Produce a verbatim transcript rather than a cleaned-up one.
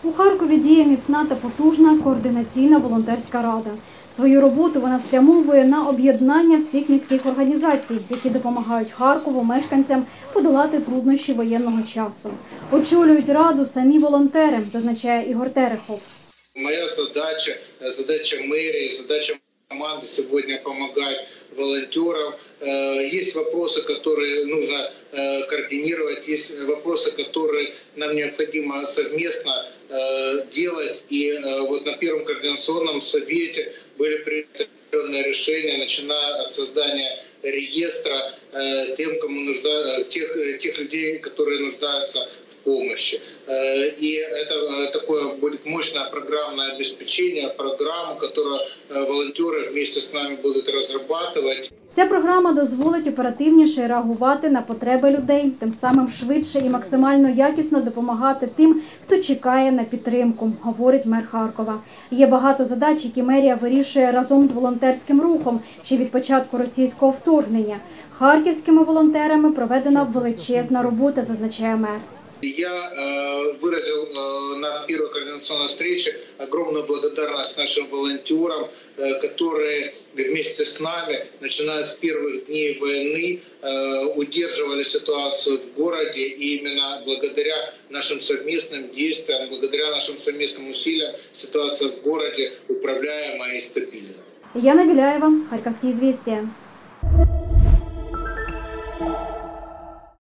У Харкові діє міцна та потужна координаційна волонтерська рада. Свою роботу вона спрямовує на об'єднання всіх міських організацій, які допомагають Харкову мешканцям подолати труднощі воєнного часу. Очолюють раду самі волонтери, зазначає Ігор Терехов. Моя задача, задача мэрии, задача команды сегодня помогать волонтерам. Есть вопросы, которые нужно координировать, есть вопросы, которые нам необходимо совместно делать. И вот на первом координационном совете были приняты определенные решения, начиная от создания реестра тем, кому нужда, тех, тех людей, которые нуждаются в помощи. И это такое будет мощное программное обеспечение, программу, которую волонтеры вместе с нами будут разрабатывать. Ця програма дозволить оперативніше реагувати на потреби людей, тим самим швидше і максимально якісно допомагати тим, хто чекає на підтримку, говорить мер Харкова. Є багато задач, які мерія вирішує разом з волонтерським рухом ще від початку російського вторгнення. Харківськими волонтерами проведена величезна робота, зазначає мер. Я э, выразил э, на первой координационной встрече огромную благодарность нашим волонтерам, э, которые вместе с нами, начиная с первых дней войны, э, удерживали ситуацию в городе. И именно благодаря нашим совместным действиям, благодаря нашим совместным усилиям ситуация в городе управляемая и стабильная. Яна Біляєва, Харківські звістя.